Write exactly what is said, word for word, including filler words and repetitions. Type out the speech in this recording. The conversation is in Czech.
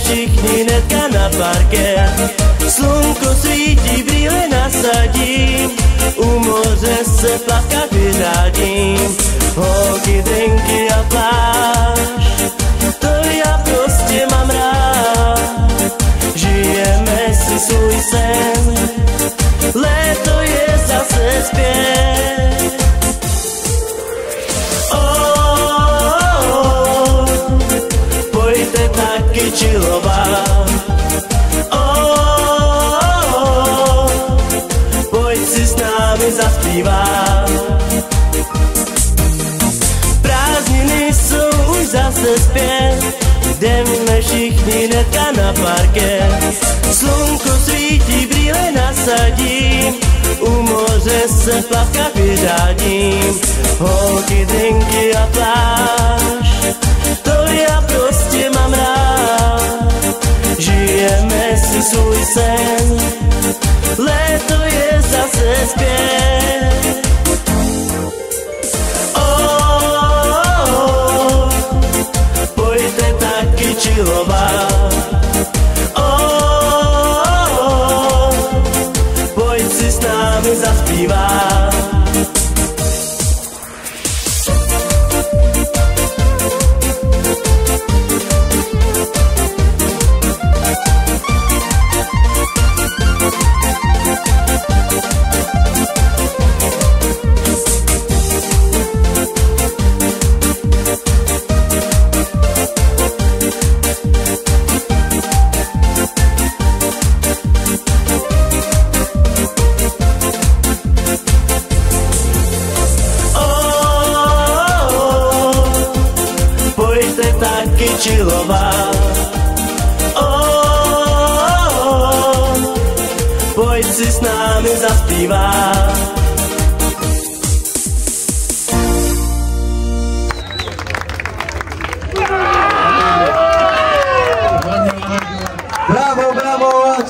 všichni hnedka na parket. Slunko svítí, brýle nasadím, u moře se plakat vyřádím. Holky, drinky a pláž, to já prostě mám rád. Žijeme si svůj sen, léto je zase zpět. Oh, oh, pojďte taky chillovat. Oh, oh, pojď si s námi zaspívat. Prázdniny jsou už zase zpět, jdeme všichni hnedka na parket. Slunko svítí, brýle nasadím, u moře se plakat vyřádím. Holky, drinky a pláž, to já prostě mám rád. Žijeme si svůj sen, léto je zase zpět. Oh, oh, pojďte taky chillovat. Oh, oh, pojď si s námi zaspívat. Taky chillovat. Oh, oh, oh, pojď si s námi zaspívat.